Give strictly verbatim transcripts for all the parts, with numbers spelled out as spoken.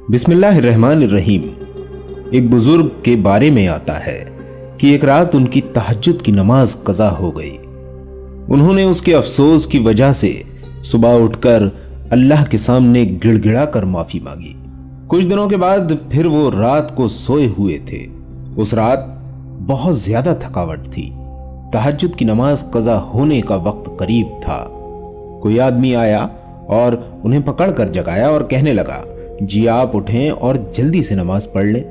बिस्मिल्लाहिर्रहमानिर्रहीम। एक बुजुर्ग के बारे में आता है कि एक रात उनकी तहज्जुद की नमाज कज़ा हो गई। उन्होंने उसके अफसोस की वजह से सुबह उठकर अल्लाह के सामने गिड़गिड़ा कर माफी मांगी। कुछ दिनों के बाद फिर वो रात को सोए हुए थे। उस रात बहुत ज्यादा थकावट थी। तहज्जुद की नमाज कज़ा होने का वक्त करीब था। कोई आदमी आया और उन्हें पकड़ कर जगाया और कहने लगा, जी आप उठें और जल्दी से नमाज पढ़ लें,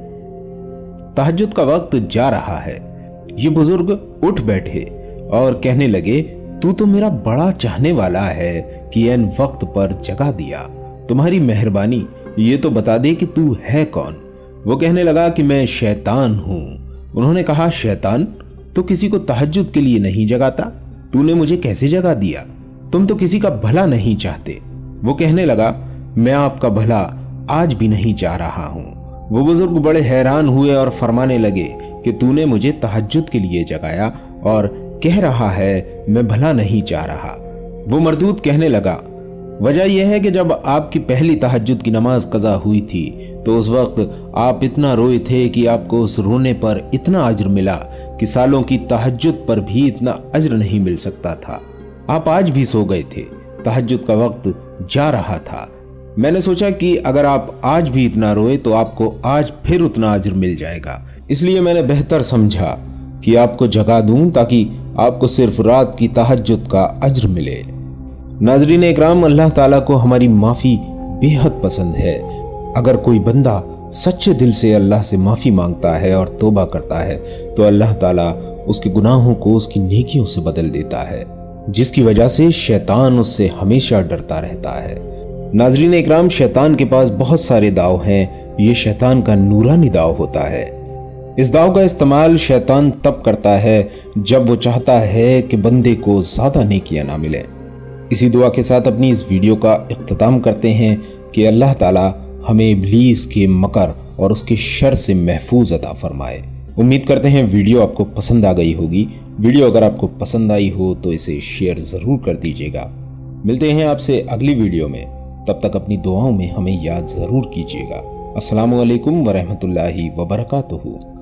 तहज्जुद का वक्त जा रहा है। ये बुजुर्ग उठ बैठे और कहने लगे, तू तो मेरा बड़ा चाहने वाला है कि ऐन वक्त पर जगा दिया। तुम्हारी मेहरबानी, ये तो बता दे कि तू है कौन। वो कहने लगा कि मैं शैतान हूं। उन्होंने कहा, शैतान? तो किसी को तहज्जुद के लिए नहीं जगाता, तूने मुझे कैसे जगा दिया? तुम तो किसी का भला नहीं चाहते। वो कहने लगा, मैं आपका भला आज भी नहीं चाह रहा हूं। वो बुजुर्ग बड़े हैरान हुए और फरमाने लगे कि तूने मुझे तहज्जुद के लिए जगाया और कह रहा है मैं भला नहीं चाह रहा। वो मरदूद कहने लगा, वजह यह है कि जब आपकी पहली तहज्जुद की नमाज कज़ा हुई थी तो उस वक्त आप इतना रोए थे कि आपको उस रोने पर इतना अज्र मिला कि सालों की तहज्जुद पर भी इतना अज्र नहीं मिल सकता था। आप आज भी सो गए थे, तहज्जुद का वक्त जा रहा था। मैंने सोचा कि अगर आप आज भी इतना रोए तो आपको आज फिर उतना अज्र मिल जाएगा, इसलिए मैंने बेहतर समझा कि आपको जगा दूं ताकि आपको सिर्फ रात की तहज्जुद का अज्र मिले। नाज़रीन इकराम, अल्लाह ताला को हमारी माफ़ी बेहद पसंद है। अगर कोई बंदा सच्चे दिल से अल्लाह से माफ़ी मांगता है और तौबा करता है तो अल्लाह ताला उसके गुनाहों को उसकी नेकियों से बदल देता है, जिसकी वजह से शैतान उससे हमेशा डरता रहता है। नाज़रीन इकराम, शैतान के पास बहुत सारे दाव हैं। ये शैतान का नूरानी दाव होता है। इस दाव का इस्तेमाल शैतान तब करता है जब वो चाहता है कि बंदे को ज़्यादा नेकियां ना मिले। इसी दुआ के साथ अपनी इस वीडियो का इख्तिताम करते हैं कि अल्लाह ताला हमें इब्लीस के मकर और उसके शर से महफूज अता फरमाए। उम्मीद करते हैं वीडियो आपको पसंद आ गई होगी। वीडियो अगर आपको पसंद आई हो तो इसे शेयर ज़रूर कर दीजिएगा। मिलते हैं आपसे अगली वीडियो में, तब तक अपनी दुआओं में हमें याद ज़रूर कीजिएगा। अस्सलामु अलैकुम वरहमतुल्लाहि वबरकातुहू।